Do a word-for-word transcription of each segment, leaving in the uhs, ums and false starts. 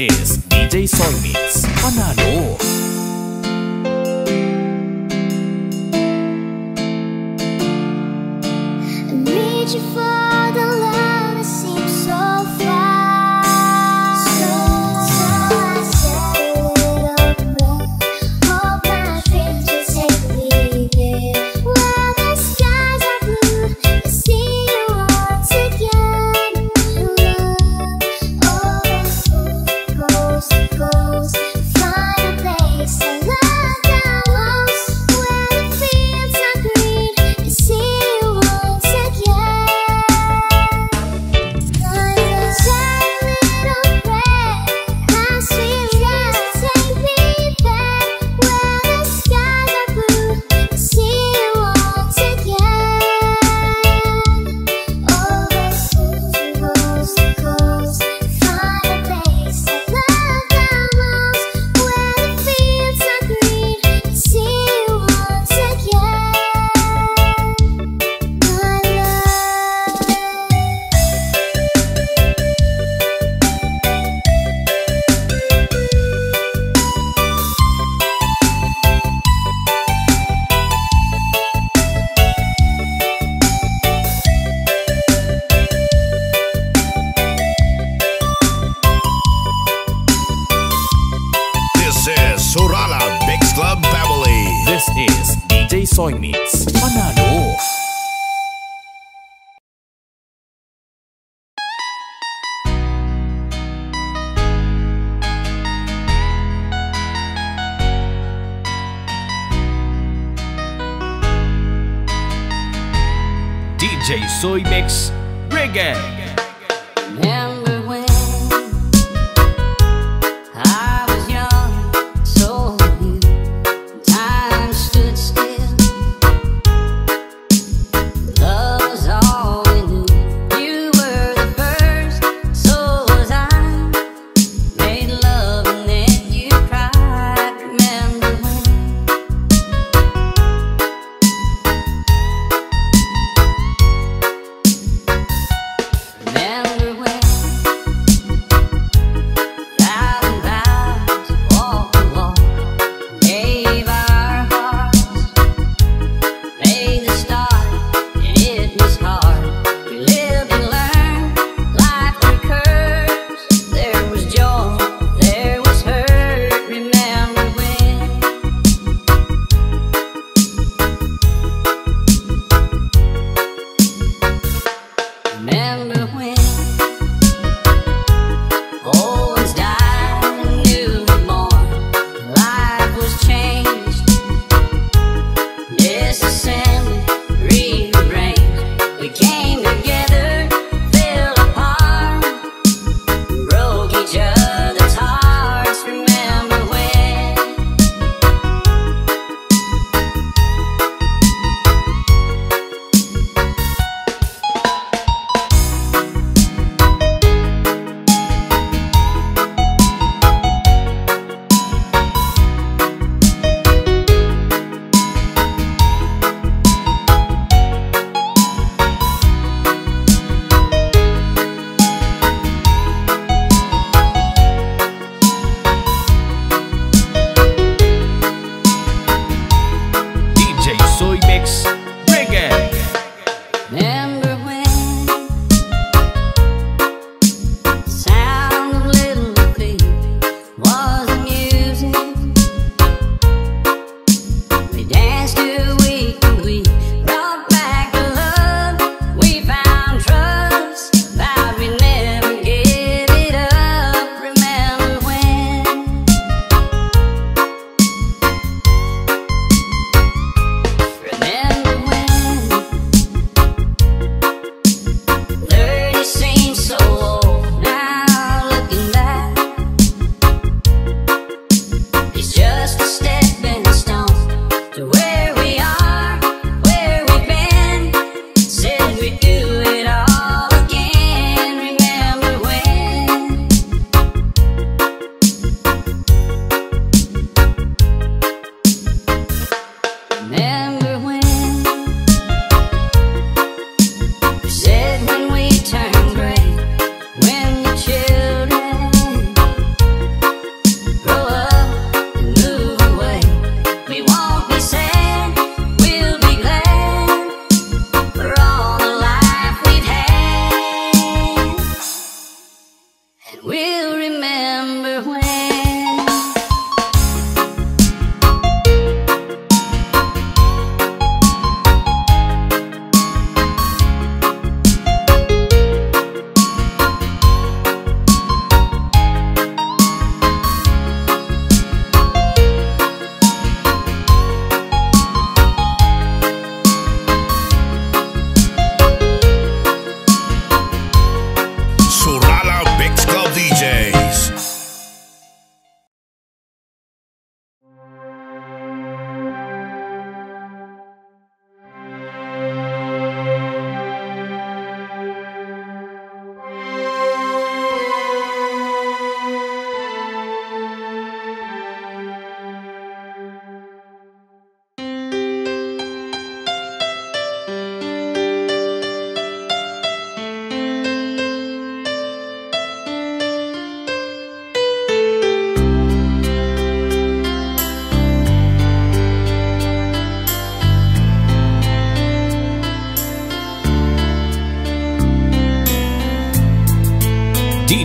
is D J Soy Mix Panalo. I need you for the love that seems so far. So, so I said a little more. Hope my dreams will take me there. Where the skies are blue, I see you once again. Love, oh, goes, goes. Find a place I love the most. Where the fields are green, I see you once again. My love, say a little prayer. I swear you'll take me there. Where the skies are blue, I see you once again. Oh, goes, goes. Find a place I love the most. Where the fields are green, I see you once again. My love. This is Surala Mix Club Family. This is D J Soy Mix Panalo. D J Soy Mix Reggae. Remember when I was young, so you, time stood still. Love was all we knew. You were the first, so was I. Made love and then you cried. Remember when?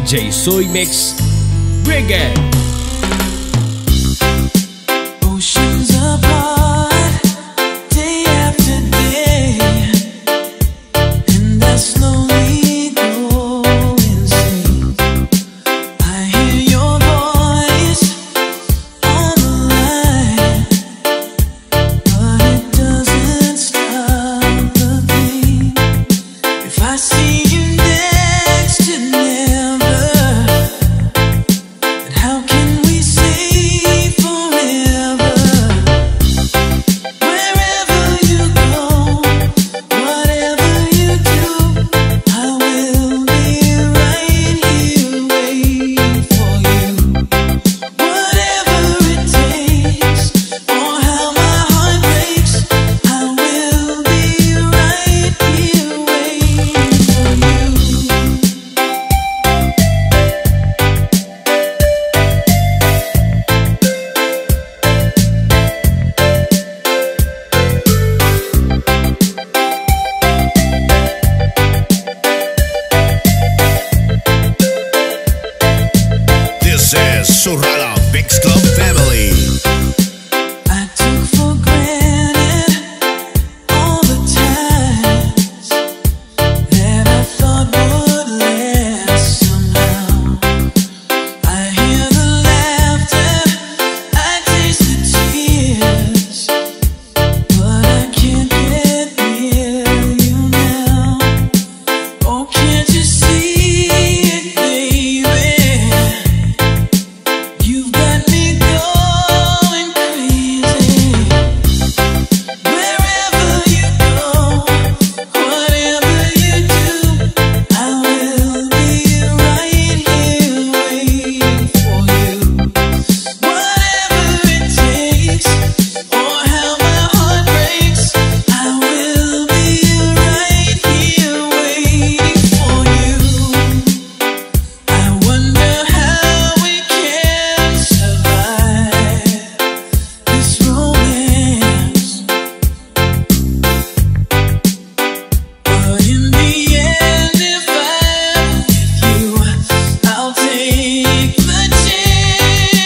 J Soy Mix Reggae. Oceans apart, day after day, and I slowly go insane. I hear your voice on the line, but it doesn't stop the pain. If I see you next to never, then how can we say forever? Wherever you go, whatever you do, I will be right here waiting for you. Whatever it takes, or how my heart breaks, I will be right here waiting for you. This is Surala Mix Club Family. I took for granted all the times that I thought would last somehow. I hear the laughter, I taste the tears, but I can't get near you now. Oh, can't you see it, baby? You've got me going crazy. Wherever you go, whatever you do, I will be right here waiting for you. Whatever it takes, or how my heart breaks, I will be right here waiting for you. I wonder how we can survive this romance, but in the end, if I'm with you, I'll take the chance.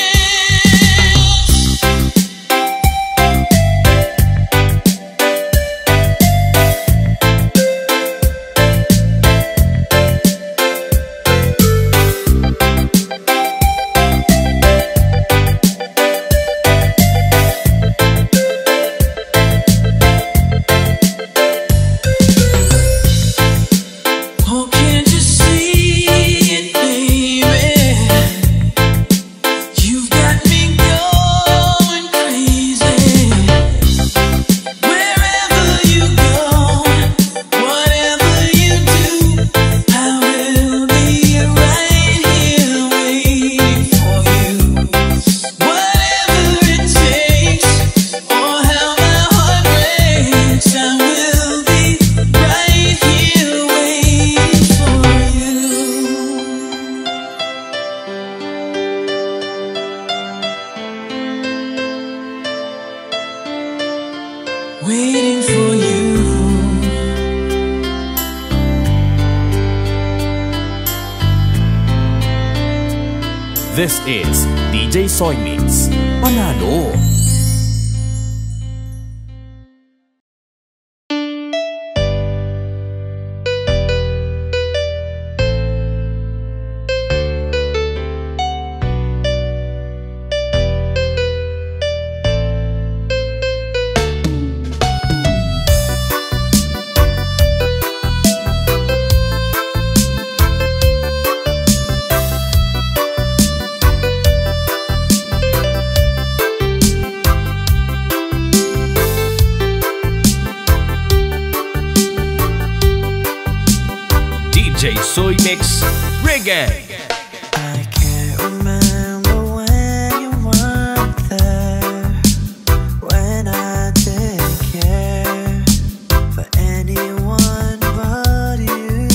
Oh, can't you see it, baby? You've got me going crazy. Wherever you go, whatever you do, I will be right here waiting for you. Whatever it takes, or how my heart breaks, I will be right here waiting for you. Waiting for you. This is D J Soy Mix Panalo. D J Soy Mix Reggae. I can't remember when you weren't there, when I didn't care for anyone but you.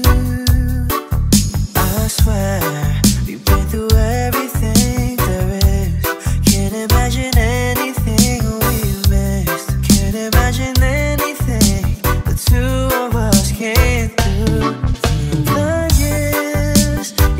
I swear we've been through everything there is. Can't imagine anything we missed. Can't imagine anything the two of us can't do. The years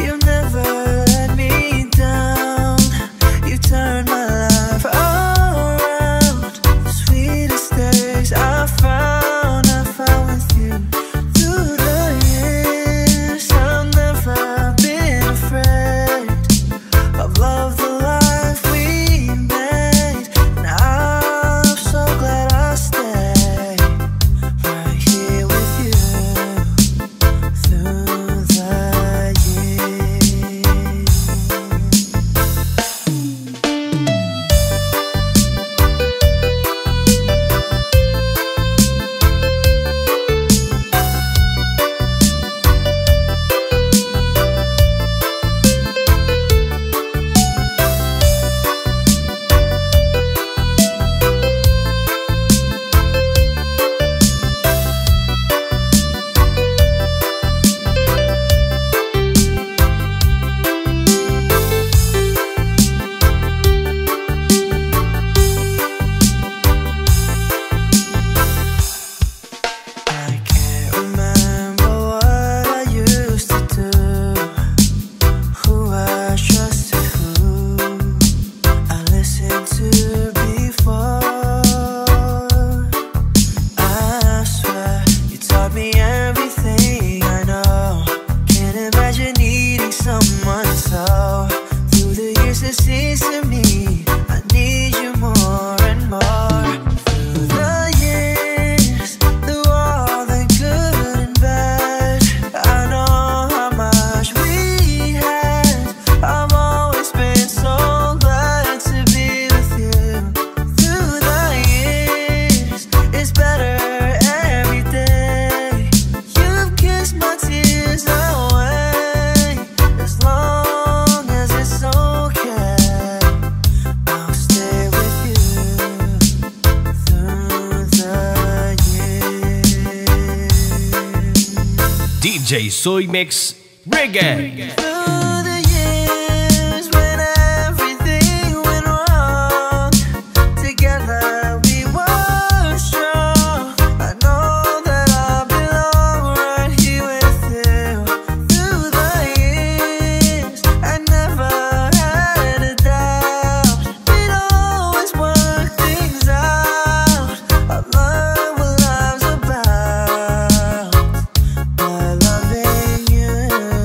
J Soy Mix Reggae. Through the years when everything went wrong, together we were strong. I know that I belong right here with you. Through the years, I never had a doubt. We'd always work things out. I learned what life's about by loving you.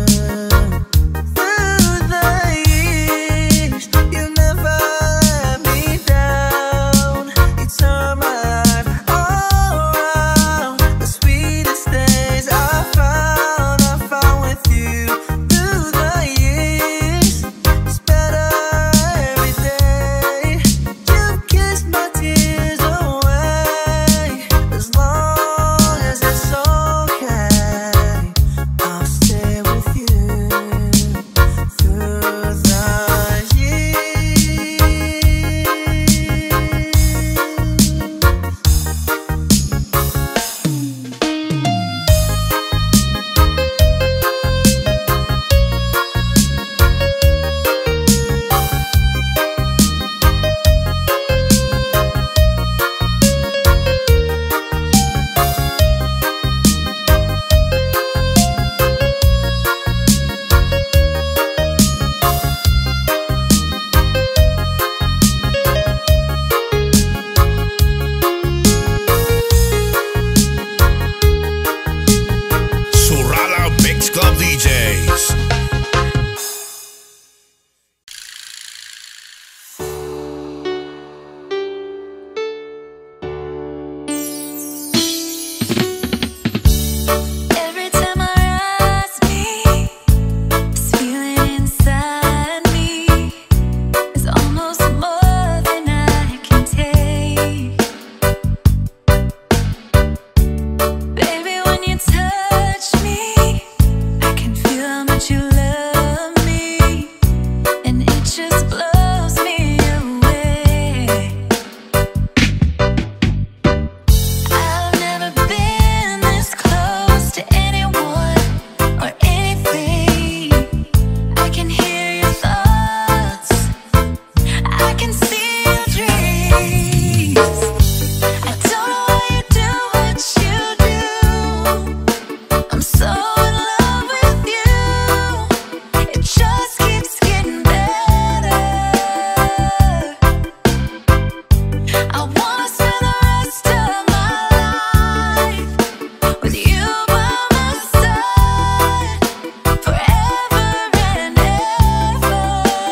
Through the years, you never let me down. You turned my life around. The sweetest days I found, I found with you. Through the years, it's better every day. You've kissed my tears away. As long as it's okay, I'll stay with you through the years. Surala Mix Club D Js. Every time I rise me, this feeling inside me is almost more than I can take. Baby, when you touch me, I can feel how much you love me, and it just blows me away. I've never been this close to anyone or anything. I can hear your thoughts, I can see your dreams. I don't know why you do what you do. I'm so in love with you. It just keeps getting better. I wanna spend the rest of my life with you by my side, forever and ever.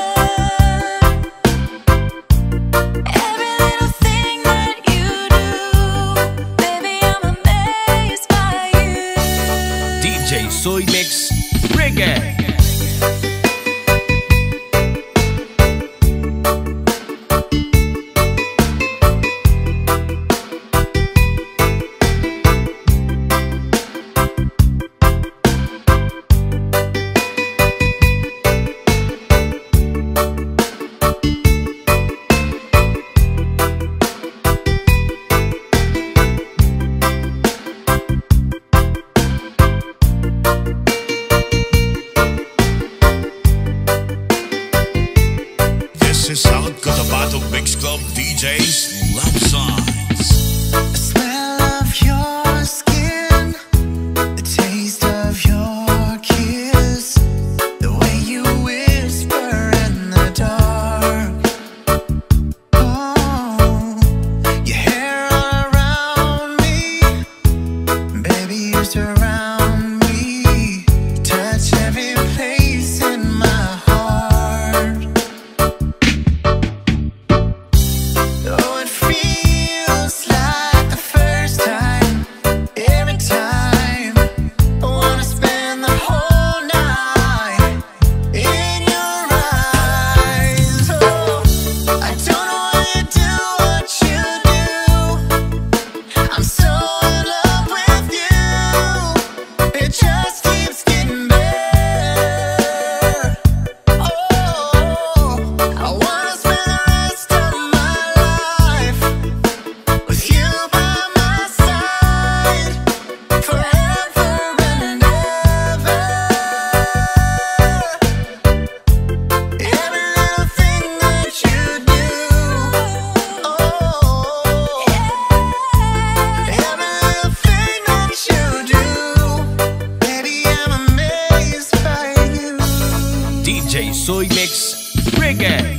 Every little thing that you do, baby, I'm amazed by you. D J Soy Mix Reggae. This is Sound Cotabato Mix Club D Js Love Songs. The smell of your skin, the taste of your kiss, the way you whisper in the dark. Oh, your hair all around me, baby, you surround me, touch every place in my heart. Oh, it feels reggae.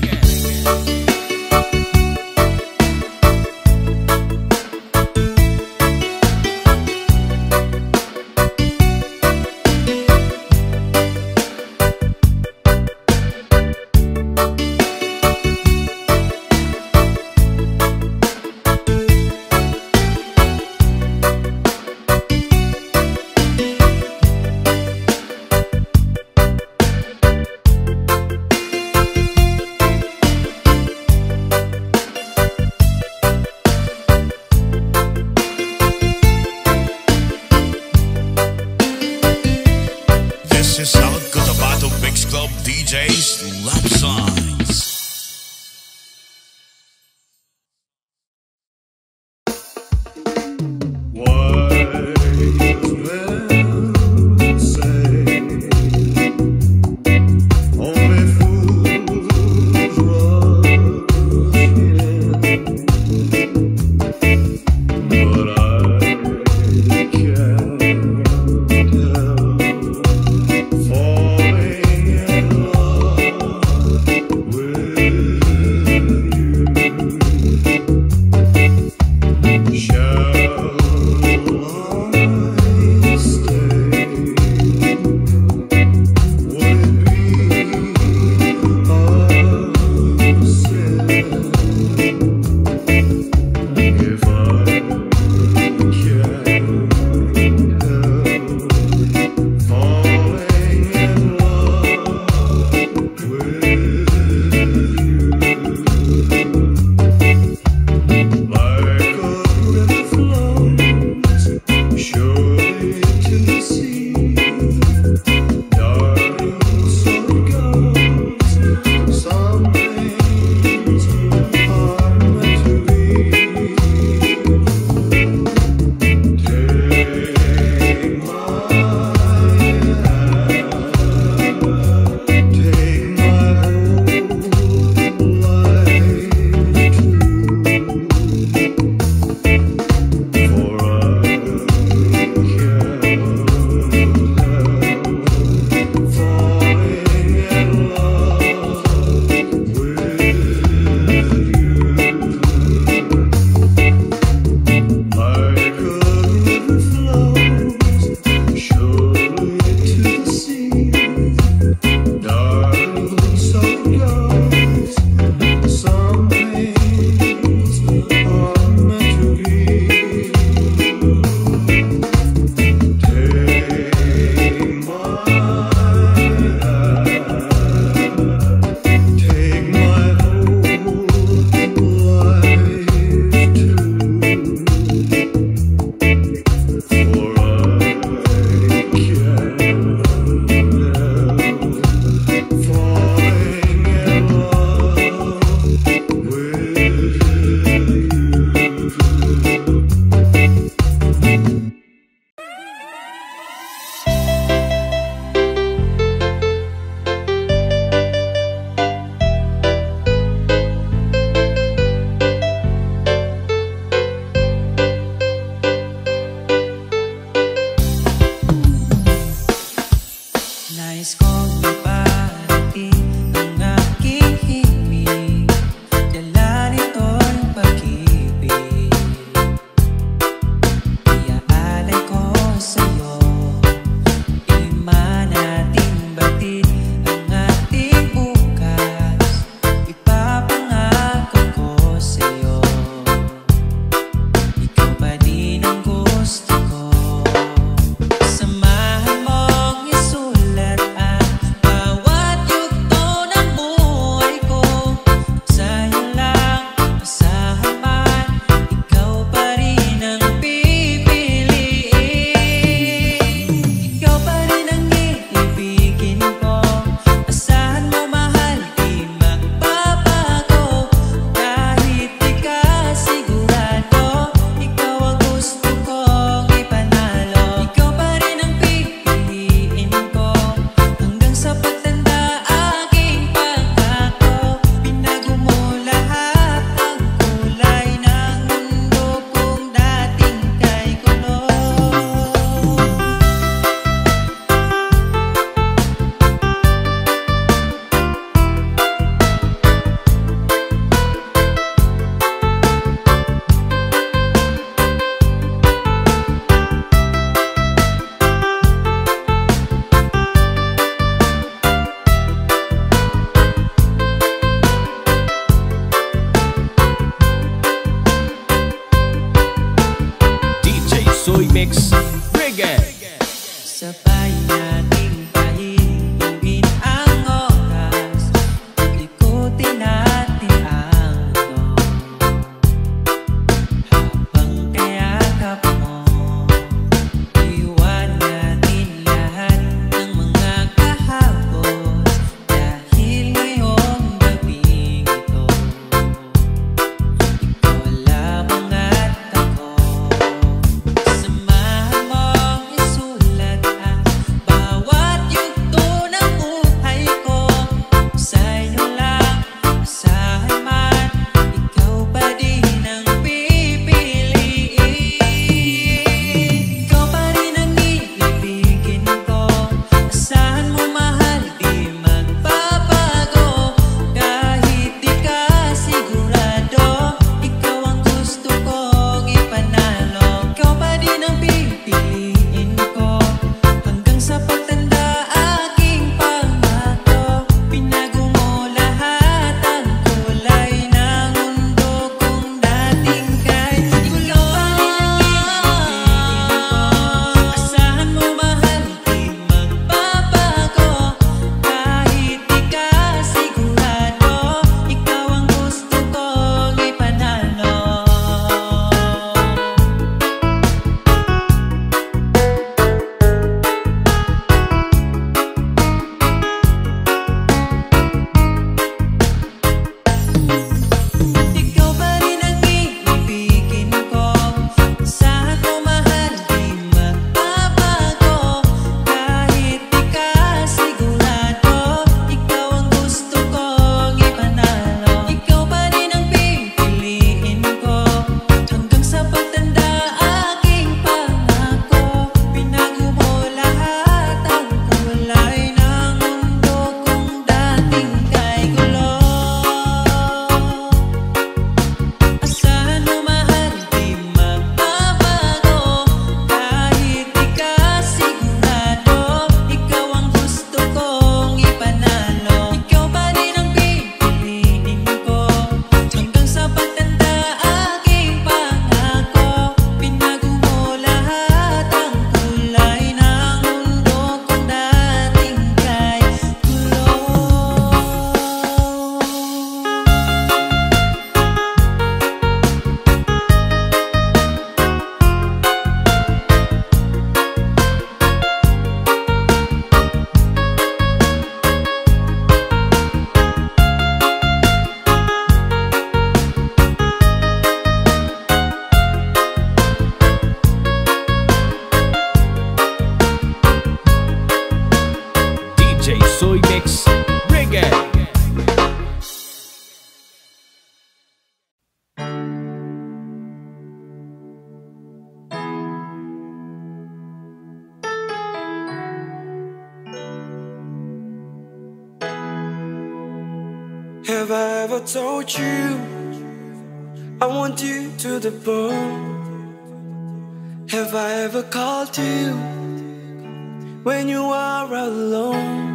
Have I ever told you I want you to the bone? Have I ever called you when you are alone?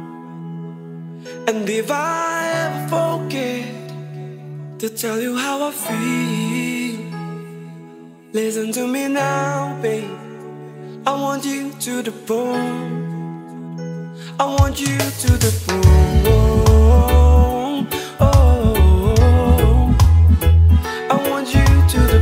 And if I ever forget to tell you how I feel, listen to me now, babe. I want you to the bone. I want you to the bone. Oh, I want you to the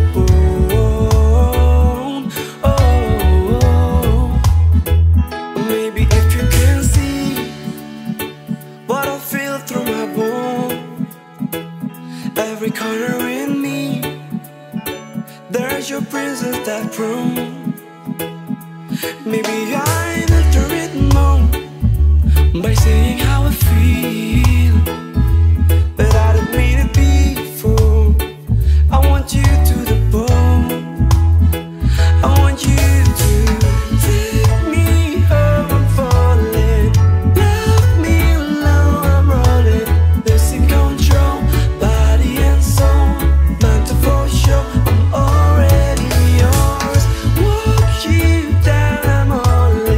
bone. Oh, maybe if you can see what I feel through my bone, every corner in me, there's your princess that room. Maybe I need to rhythm on by saying how I feel, but I didn't mean it before. I want you to the bone. I want you to take me home, I'm falling. Love me low, I'm rolling. Losing control, body and soul. Meant to for sure, I'm already yours. Walk you down, I'm all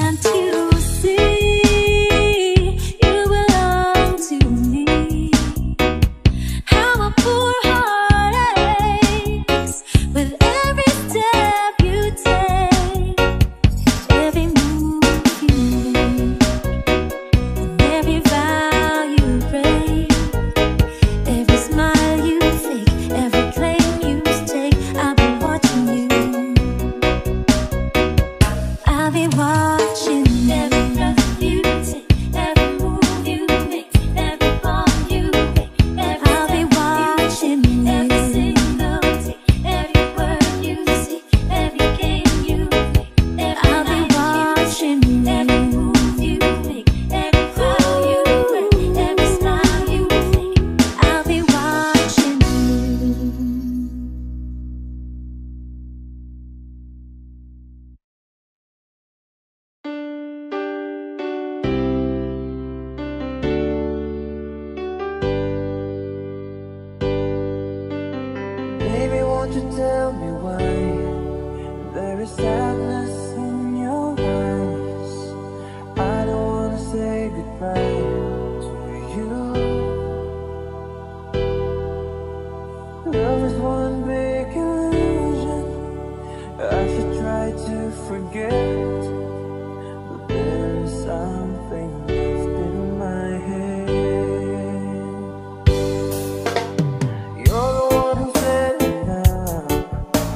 Can't you see you belong to me? How my poor heart aches with every step you take, every move you make, and every vow you break, every smile you fake, every claim you stake. I'll be watching you. I'll be watching every breath you take, every move you make, every fall you make, every I'll be watching you. Every single take, every word you say, every game you play, every I'll be watching you. Every move you make, every vow you break, every smile you fake. I'll be watching you. Baby, won't you tell me why there is sadness in your eyes? I don't wanna say goodbye to you. Love is one big illusion. I should try to forget, but there is something left in my head. You're the one who set it up.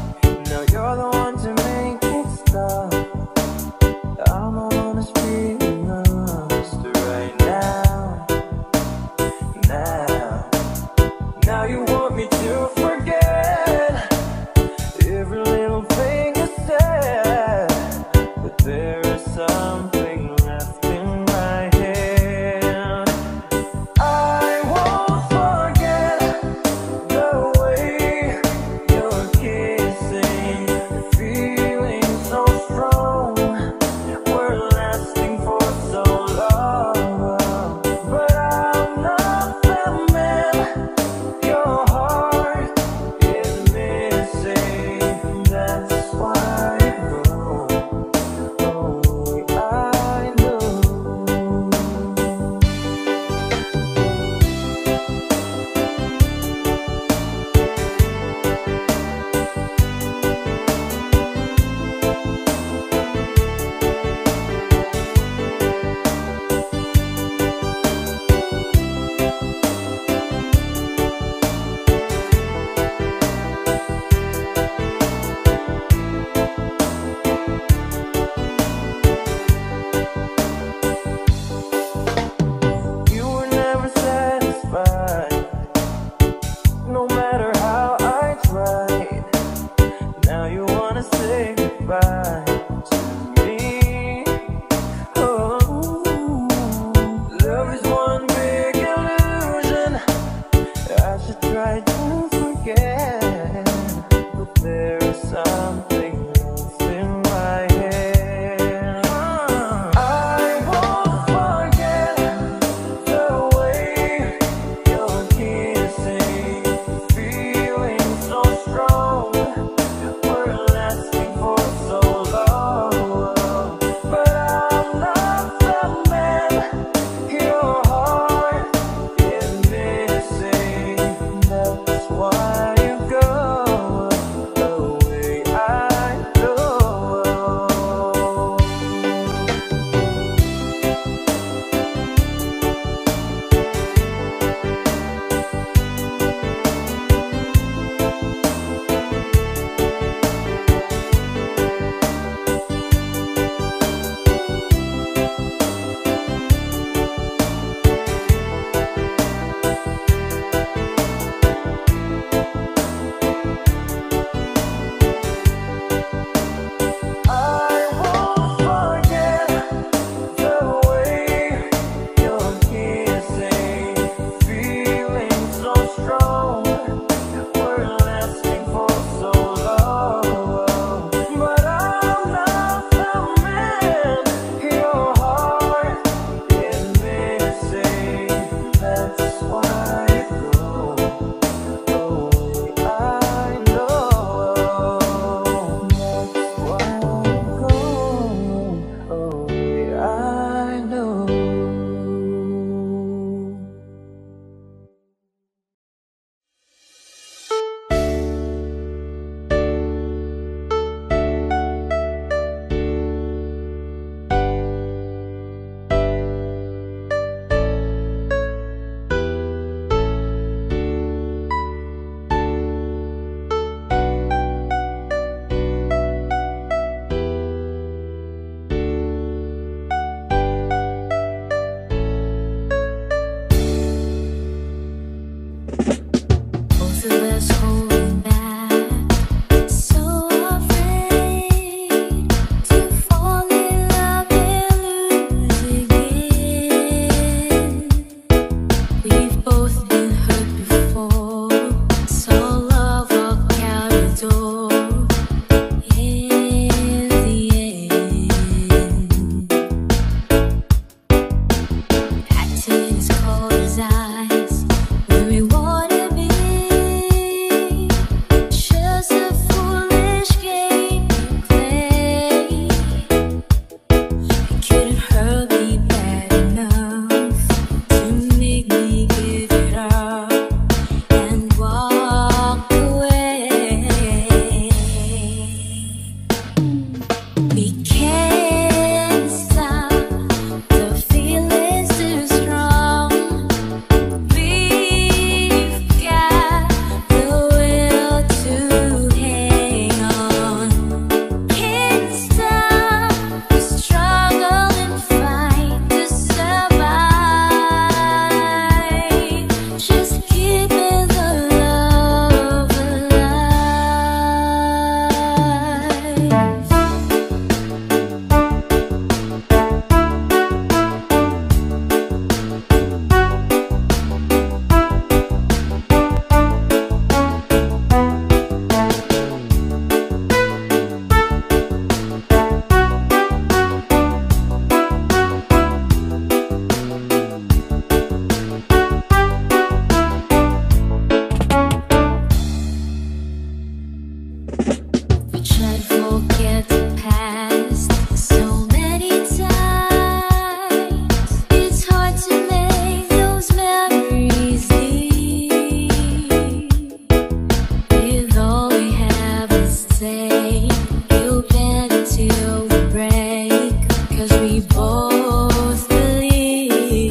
we both believe.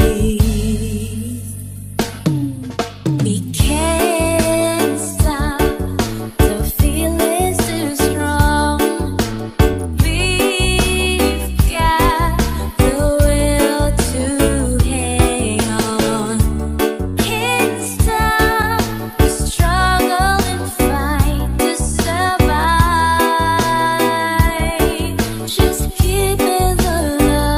We can't stop, the feeling's too strong. We've got the will to hang on. Can't stop the struggle and fight to survive. Just give me the love.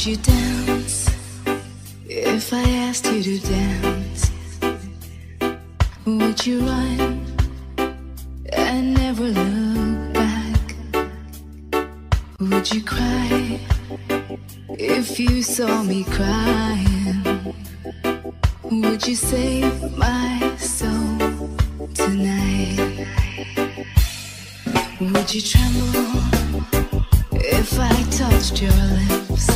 Would you dance if I asked you to dance? Would you run and never look back? Would you cry if you saw me crying? Would you save my soul tonight? Would you tremble if I touched your lips?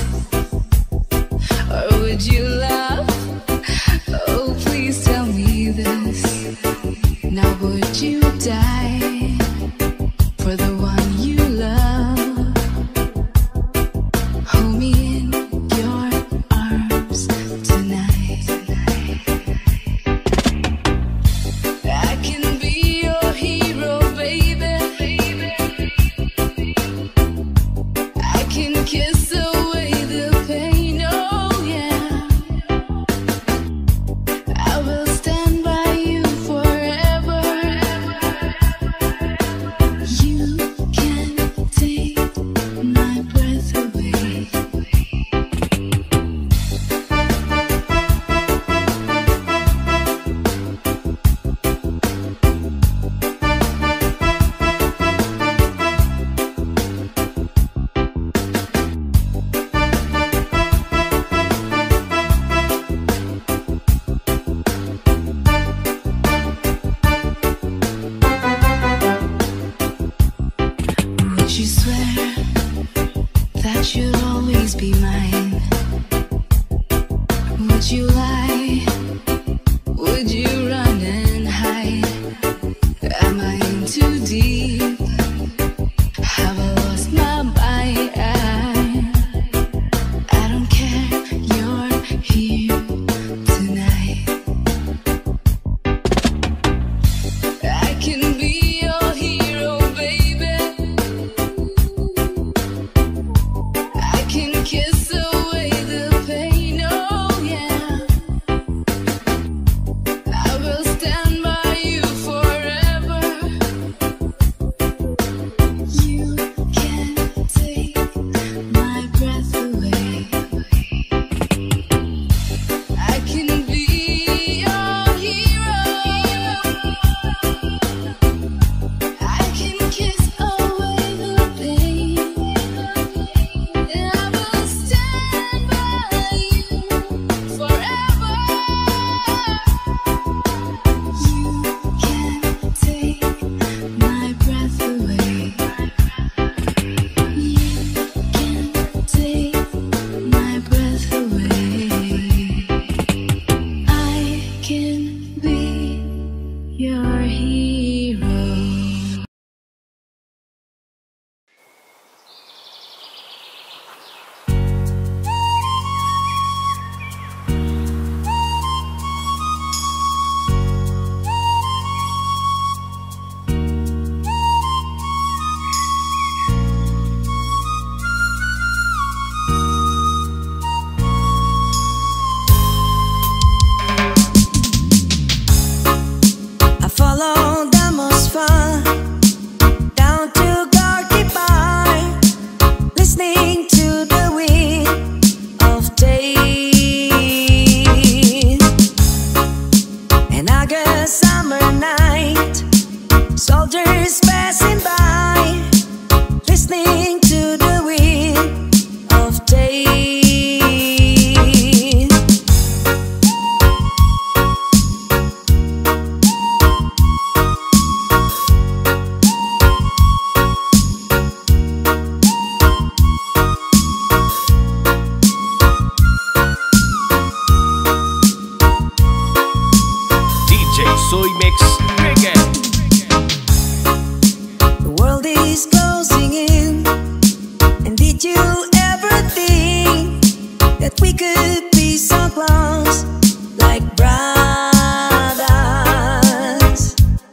Or would you laugh? Oh, please tell me this. Now would you die for the one you love? Hold me in your arms tonight. I can be your hero, baby. I can kiss away the pain, oh yeah. I will stand by you forever. You can take my breath away. Would you swear that you'll always be mine? Would you lie? Would you run and hide? Am I in too deep? Have I lost my mind? I don't care, you're here tonight. I can be your hero, baby. I can kiss away the pain, oh yeah. I will stand by you forever. You can take my breath away. I can be your hero. I can kiss away the pain. And I will stand by you forever. You can take my breath away. You can take my breath away. I can be your hero. I followed the most fun down to Gorky Bar, listening to the wind of day. An August summer night, soldiers passing by, listening to the wind of day. D J Soy Mix Reggae. The world is closing in, and did you ever think that we could be so close, like brothers?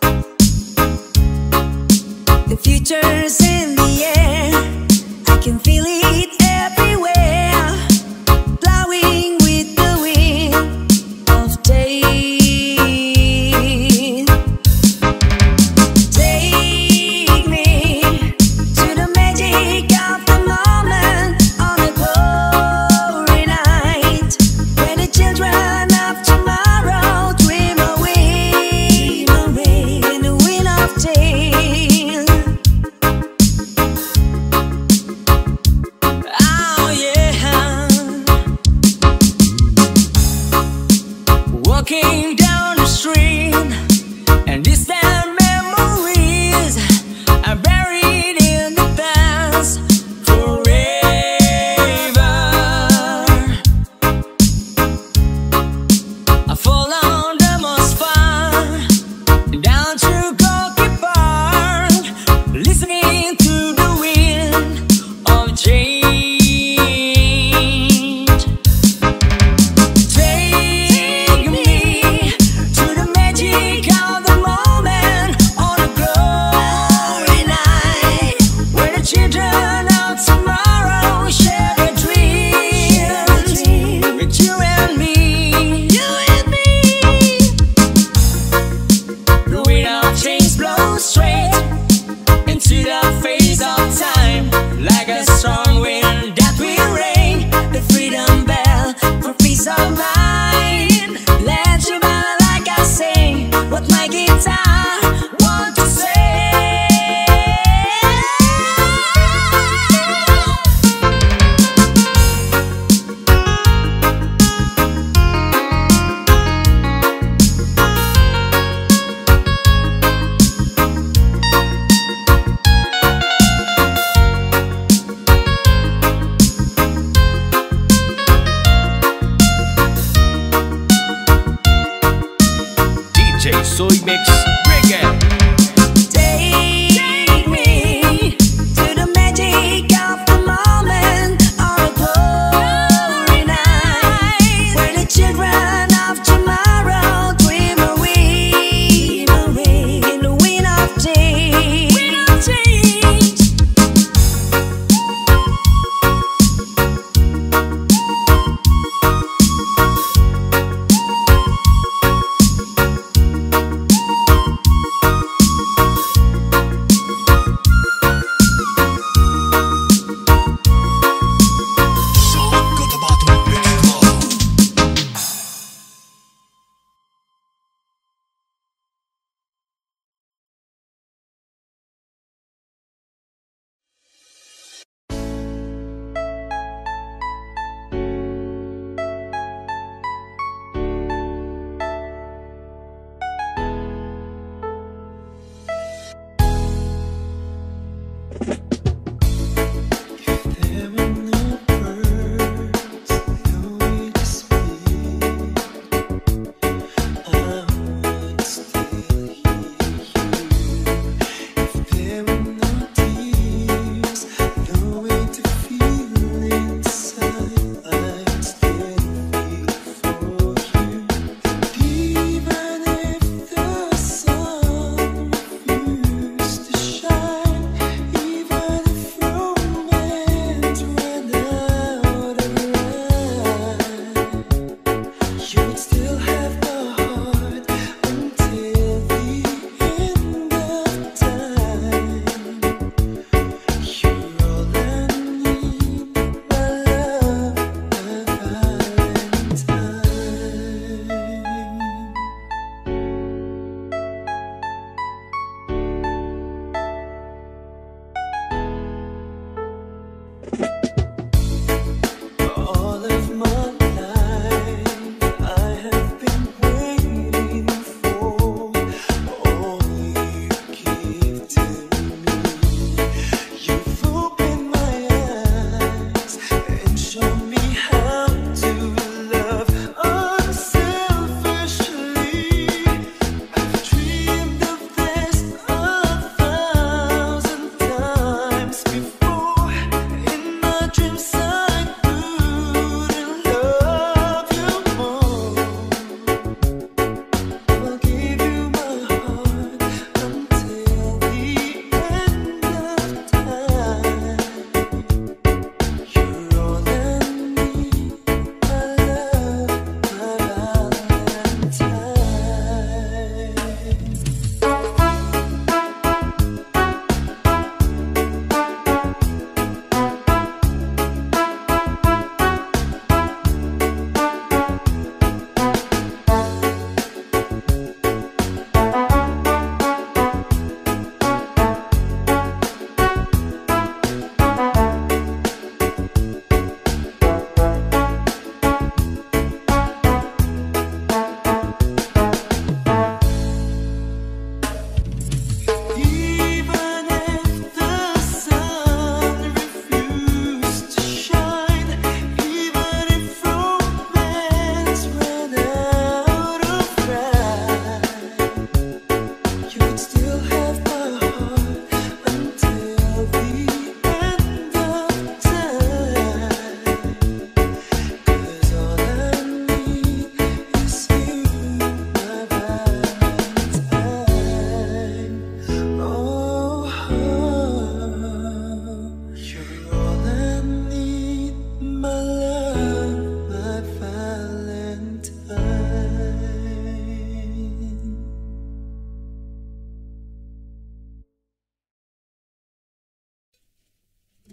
The future's in the air, I can feel it everywhere, blowing with the wind of day. Take me to the magic of the moment on a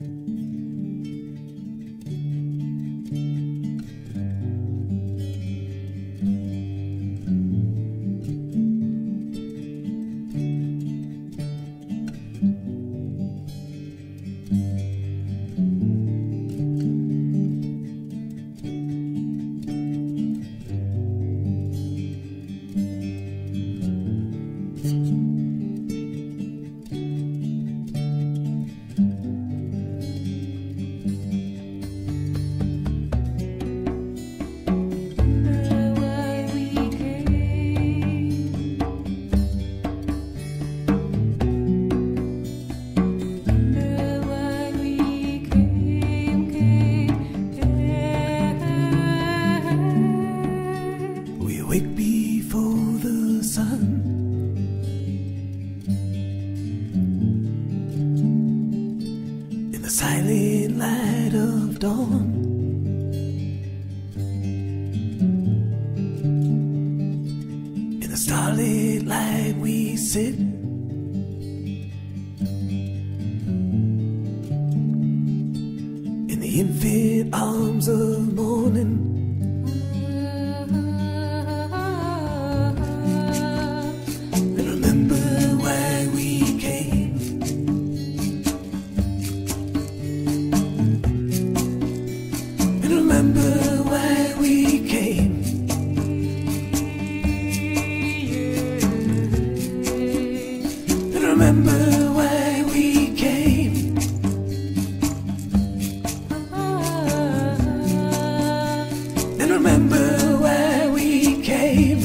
silent light of dawn. In the starlit light we sit, in the infinite arms of morning. And remember why we came. And remember why we came. And remember why we came. And remember why we came.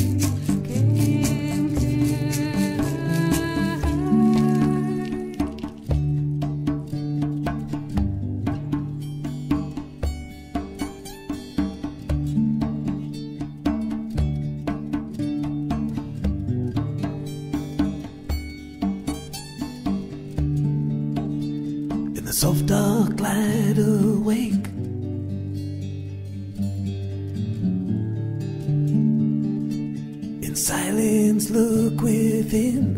In the soft dark light awake, in silence look within.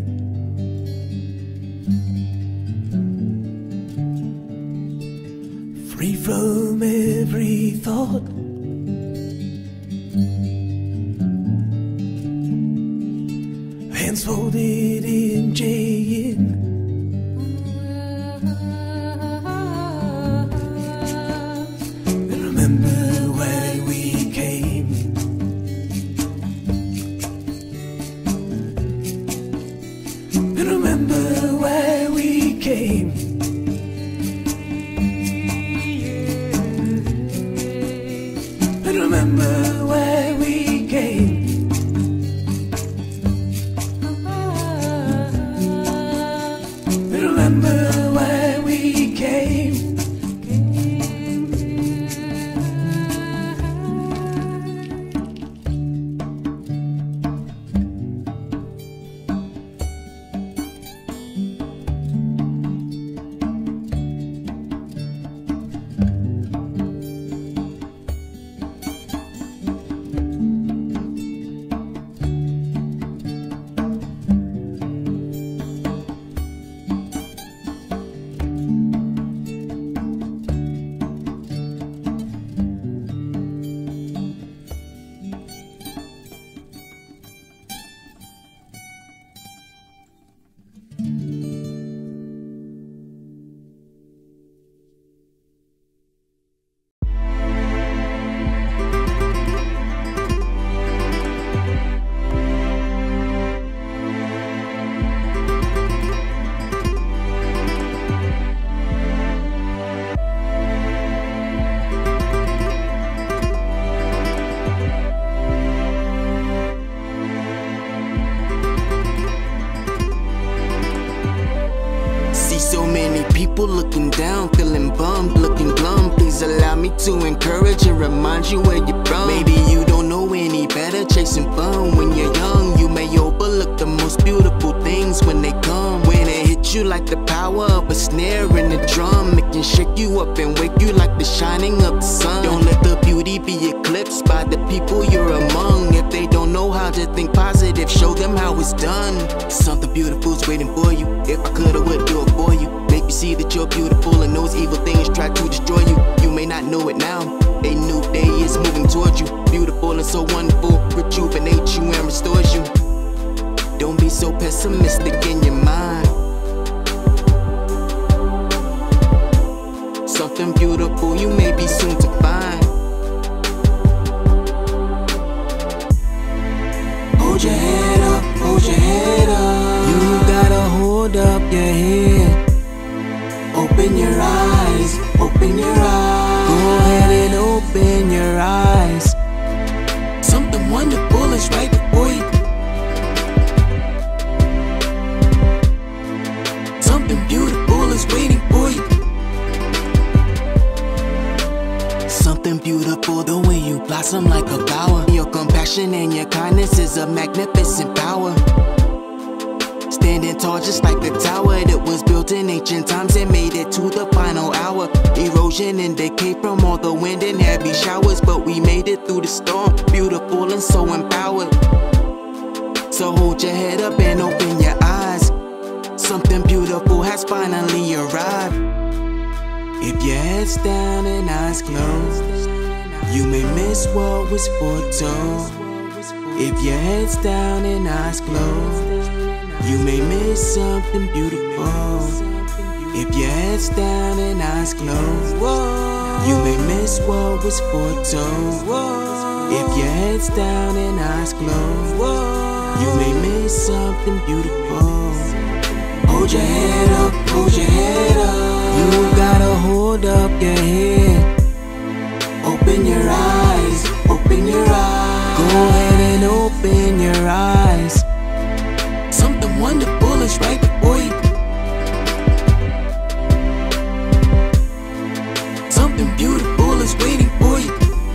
Free from every thought, hands folded in J-in. And remember why we came. And remember why we came. And remember why we came. And remember why we came. So many people looking down, feeling bummed, looking glum. Please allow me to encourage and remind you where you're from. Maybe you don't know any better, chasing fun. When you're young, you may overlook the most beautiful things when they come. When it hits you like the power of a snare in a drum, it can shake you up and wake you like the shining of the sun. Don't let the beauty be eclipsed by the people you're among. If they don't know how to think positive, show them how it's done. Something beautiful's waiting for you. If I could, I would do it for you. Make you see that you're beautiful and know powers, evil things try to destroy you. You may not know it now. A new day is moving towards you. Beautiful and so wonderful, rejuvenates you and restores you. Don't be so pessimistic in your mind. Something beautiful you may be soon to find. Hold your head up, hold your head up. You gotta hold up your head. Open your eyes, open your eyes. Go ahead and open your eyes. Something wonderful is right before you. Something beautiful is waiting for you. Something beautiful, the way you blossom like a flower. Your compassion and your kindness is a magnificent power. Standing tall just like the tower that was built in ancient times and made it to the final hour. Erosion and decay from all the wind and heavy showers, but we made it through the storm, beautiful and so empowered. So hold your head up and open your eyes. Something beautiful has finally arrived. If your head's down and eyes closed, you may miss what was foretold. If your head's down and eyes closed, you may miss something beautiful. If your head's down and eyes closed, you may miss what was foretold. If your head's down and eyes closed, you may miss something beautiful. Hold your head up, hold your head up. You gotta hold up your head. Open your eyes, open your eyes. Go ahead and open your eyes. Something wonderful is right before you. Something beautiful is waiting for you.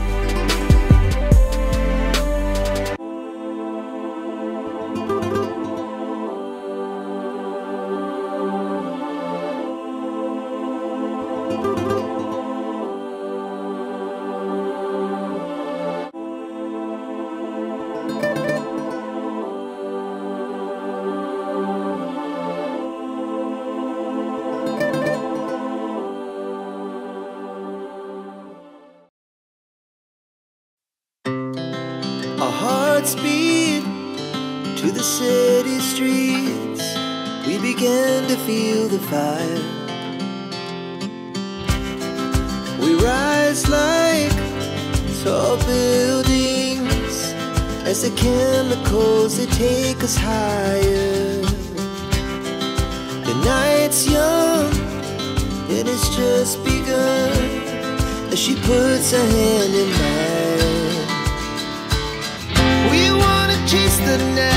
Our hearts beat to the city streets. We began to feel the fire. We rise like tall buildings as the chemicals they take us higher. The night's young and it's just begun as she puts her hand in mine. We wanna chase the night.